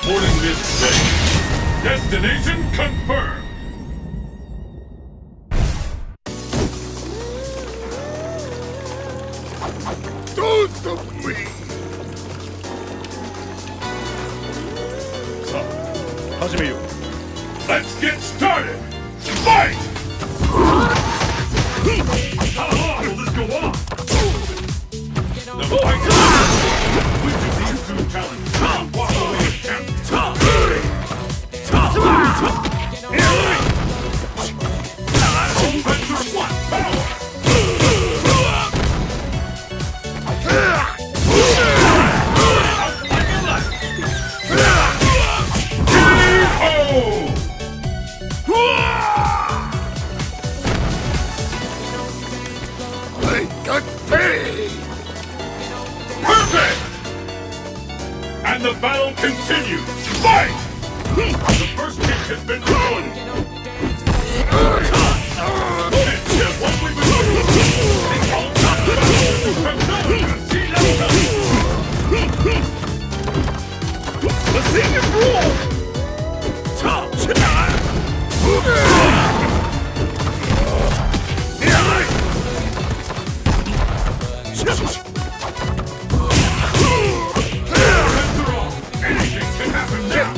reporting this stage. Destination confirmed. Those of me. さあ、始めよう。 Let's get started. Fight! How long will this go on? The fight is over. Which of these two talents will walk away as champion? Offensive one, power! Perfect! And the battle continues! Fight! The first kick has been recorded. It's what we've been doing. All time let's see him roll! Anything can happen now!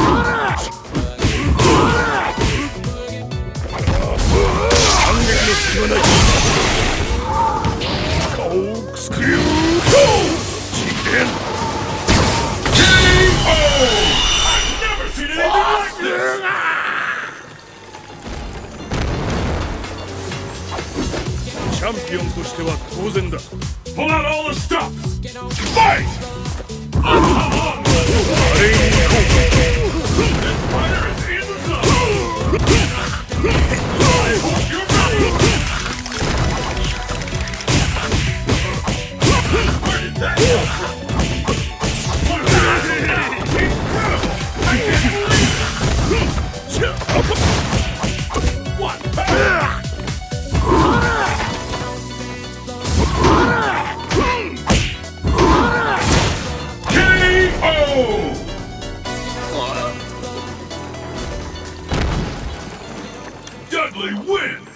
I've never seen anything like this! Champion としては当然だ。 Pull out all the stops! Fight! Come on! This fighter is in the zone! I hope you're ready! Where did that come from? What is that? Incredible! I can't believe it! One power! Dudley wins!